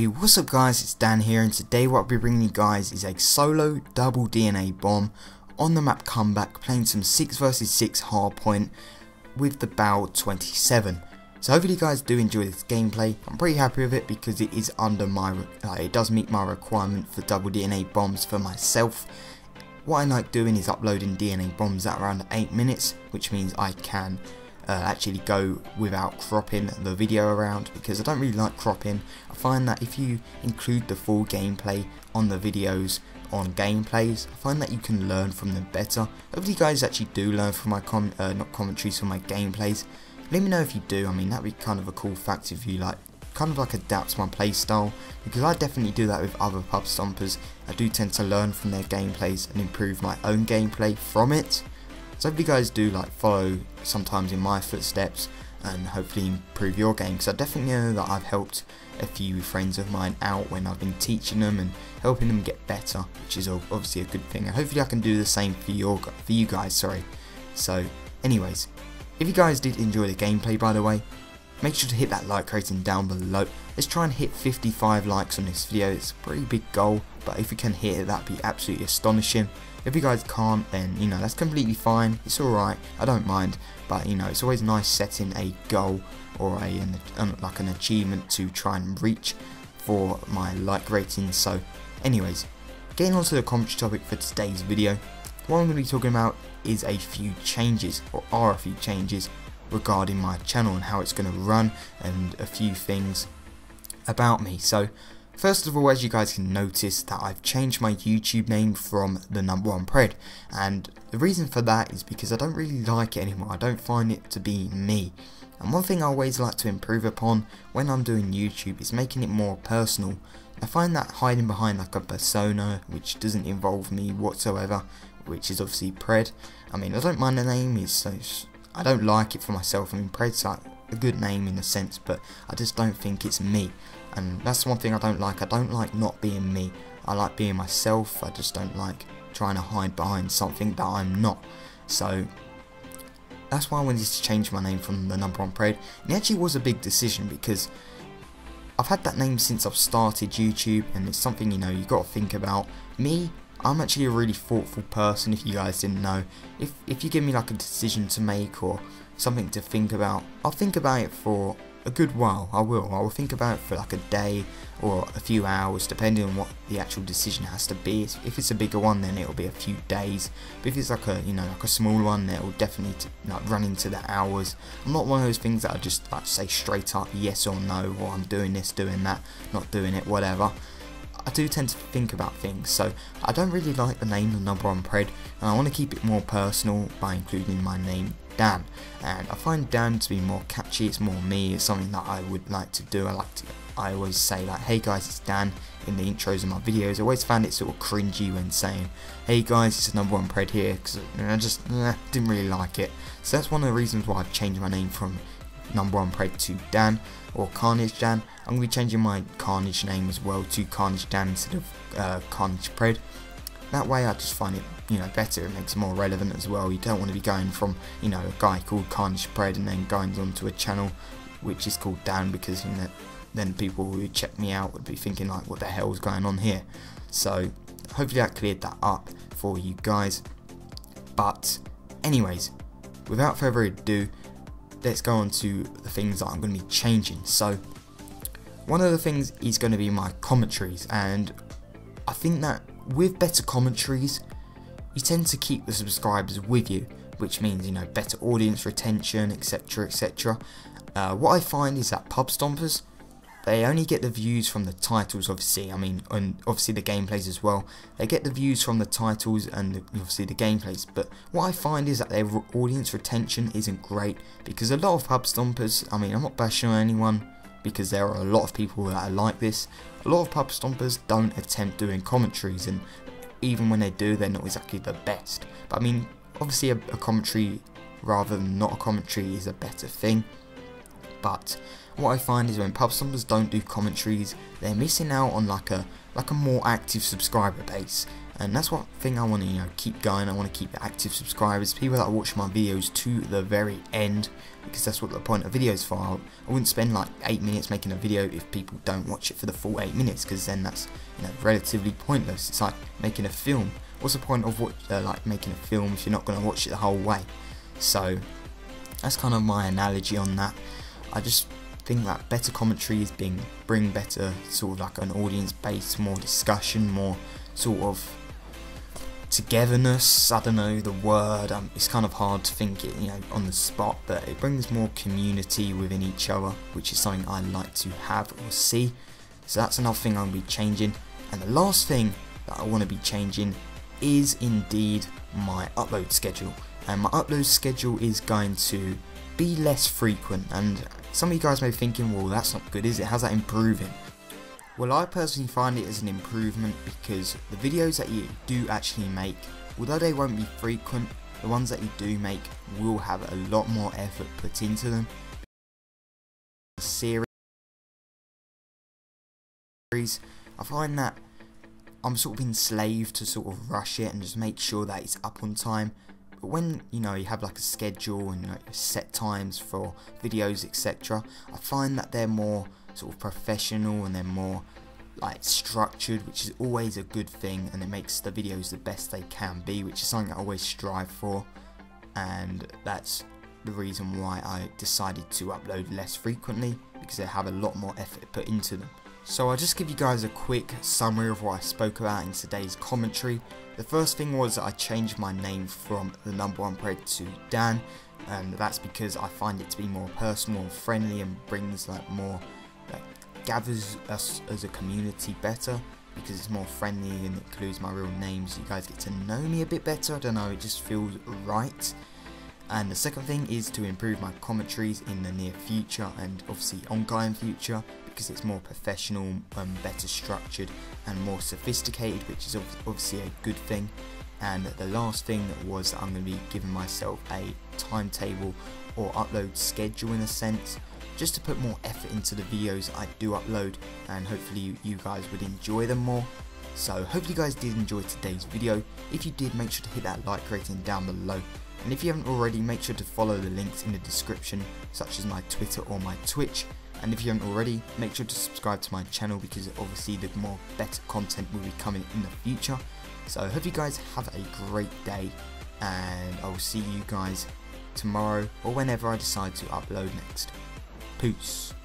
Hey, what's up guys, it's Dan here, and today what I'll be bringing you guys is a solo double DNA bomb on the map Comeback, playing some 6 vs 6 hardpoint with the Bal 27. So hopefully you guys do enjoy this gameplay. I'm pretty happy with it because it is under my, it does meet my requirement for double DNA bombs for myself. What I like doing is uploading DNA bombs at around 8 minutes, which means I can actually go without cropping the video around, because I don't really like cropping. I find that if you include the full gameplay on the videos on gameplays, I find that you can learn from them better. Hopefully you guys actually do learn from my not commentaries, from my gameplays. Let me know if you do. I mean, that'd be kind of a cool fact if you kind of adapt my playstyle, because I definitely do that with other pub stompers. I do tend to learn from their gameplays and improve my own gameplay from it. So hopefully you guys do follow sometimes in my footsteps and hopefully improve your game, because I definitely know that I've helped a few friends of mine out when I've been teaching them and helping them get better, which is obviously a good thing, and hopefully I can do the same for you guys, sorry. So anyways, if you guys did enjoy the gameplay, by the way, make sure to hit that like rating down below. Let's try and hit 55 likes on this video. It's a pretty big goal, but if we can hit it, that'd be absolutely astonishing. If you guys can't, then you know, that's completely fine. It's alright, I don't mind, but you know, it's always nice setting a goal or like an achievement to try and reach for my like rating. So anyways, getting on to the commentary topic for today's video, what I'm going to be talking about is a few changes, or are a few changes regarding my channel and how it's going to run, and a few things about me. So first of all, as you guys can notice, that I've changed my YouTube name from the #1 Pred, and the reason for that is because I don't really like it anymore. I don't find it to be me, and one thing I always like to improve upon when I'm doing YouTube is making it more personal. I find that hiding behind like a persona which doesn't involve me whatsoever, which is obviously Pred. I mean, I don't mind the name, I don't like it for myself. I mean, Pred's like a good name in a sense, but I just don't think it's me, and that's one thing I don't like. I don't like not being me. I like being myself. I just don't like trying to hide behind something that I'm not. So that's why I wanted to change my name from the #1 Pred, and it actually was a big decision because I've had that name since I've started YouTube, and it's something, you know, you got to think about. Me, I'm actually a really thoughtful person, if you guys didn't know. If you give me like a decision to make or something to think about, I'll think about it for a good while. I will think about it for like a day or a few hours, depending on what the actual decision has to be. If it's a bigger one, then it'll be a few days, but if it's like a, you know, like a small one, then it'll definitely run into the hours. I'm not one of those things that I just say straight up yes or no, or I'm doing this, doing that, not doing it, whatever. I do tend to think about things, so I don't really like the name the #1 Pred, and I want to keep it more personal by including my name Dan, and I find Dan to be more catchy. It's more me. It's something that I would like to do. I always say like, hey guys, it's Dan in the intros of my videos. I always found it sort of cringy when saying, hey guys, it's #1 Pred here, because I just didn't really like it. So that's one of the reasons why I've changed my name from #1 Pred to Dan, or Carnage Dan. I'm going to be changing my Carnage name as well to Carnage Dan instead of Carnage Pred. That way I just find it, you know, better. It makes it more relevant as well. You don't want to be going from, you know, a guy called Carnage Pred and then going onto a channel which is called Dan, because, you know, then people who check me out would be thinking like, what the hell is going on here? So hopefully that cleared that up for you guys. But anyways, without further ado, let's go on to the things that I'm going to be changing. So one of the things is going to be my commentaries, and I think that with better commentaries, you tend to keep the subscribers with you, which means, you know, better audience retention, etc, etc. What I find is that pub stompers, they only get the views from the titles, obviously. I mean, and obviously the gameplays as well. They get the views from the titles and obviously the gameplays. But what I find is that their audience retention isn't great, because a lot of pub stompers, I mean, I'm not bashing on anyone, because there are a lot of people that are like this. A lot of pub stompers don't attempt doing commentaries, and even when they do, they're not exactly the best. But I mean, obviously a commentary rather than not a commentary is a better thing. But what I find is when pub stompers don't do commentaries, they're missing out on like a more active subscriber base. And that's one thing I want to keep going. I want to keep the active subscribers, people that watch my videos to the very end, because that's what the point of videos for. I wouldn't spend like 8 minutes making a video if people don't watch it for the full 8 minutes, because then that's relatively pointless. It's like making a film. What's the point of like making a film if you're not going to watch it the whole way? So that's kind of my analogy on that. I just think that better commentary is bring better sort of like an audience base, more discussion, more sort of togetherness. I don't know the word, it's kind of hard to think it on the spot, but it brings more community within each other, which is something I like to have or see. So that's another thing I'm going to be changing. And the last thing that I want to be changing is indeed my upload schedule. And my upload schedule is going to be less frequent, and some of you guys may be thinking, well, that's not good, is it? How's that improving? Well, I personally find it as an improvement, because the videos that you do actually make, although they won't be frequent, the ones that you do make will have a lot more effort put into them. The series, I find that I'm sort of enslaved to sort of rush it and just make sure that it's up on time. But when you have like a schedule and set times for videos, etc., I find that they're more sort of professional and they're more like structured, which is always a good thing, and it makes the videos the best they can be, which is something I always strive for. And that's the reason why I decided to upload less frequently, because they have a lot more effort put into them. So I'll just give you guys a quick summary of what I spoke about in today's commentary. The first thing was that I changed my name from the #1 Pred to Dan, and that's because I find it to be more personal and friendly, and brings like more, gathers us as a community better, because it's more friendly and it includes my real name, so you guys get to know me a bit better. I don't know, it just feels right. And the second thing is to improve my commentaries in the near future, and obviously ongoing future, because it's more professional, better structured and more sophisticated, which is obviously a good thing. And the last thing was that I'm going to be giving myself a timetable or upload schedule in a sense, just to put more effort into the videos I do upload, and hopefully you guys would enjoy them more. So hopefully you guys did enjoy today's video. If you did, make sure to hit that like rating down below, and if you haven't already, make sure to follow the links in the description, such as my Twitter or my Twitch. And if you haven't already, make sure to subscribe to my channel, because obviously the more better content will be coming in the future. So I hope you guys have a great day, and I will see you guys tomorrow or whenever I decide to upload next. Peace.